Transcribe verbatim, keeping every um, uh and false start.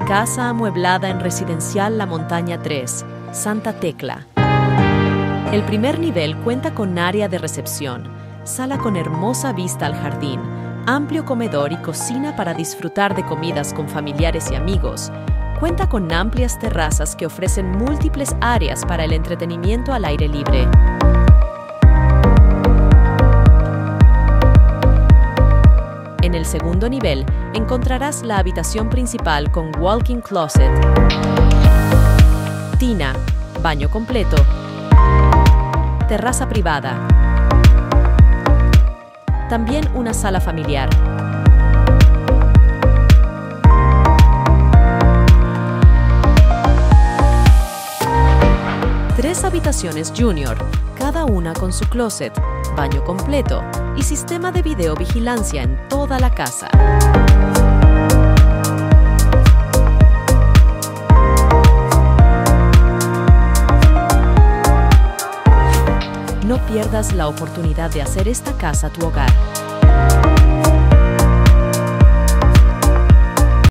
Casa amueblada en Residencial La Montaña tres, Santa Tecla. El primer nivel cuenta con área de recepción, sala con hermosa vista al jardín, amplio comedor y cocina para disfrutar de comidas con familiares y amigos. Cuenta con amplias terrazas que ofrecen múltiples áreas para el entretenimiento al aire libre. En el segundo nivel encontrarás la habitación principal con walk-in closet, tina, baño completo, terraza privada. También una sala familiar. Tres habitaciones junior, cada una con su closet, baño completo y sistema de videovigilancia en toda la casa. No pierdas la oportunidad de hacer esta casa tu hogar.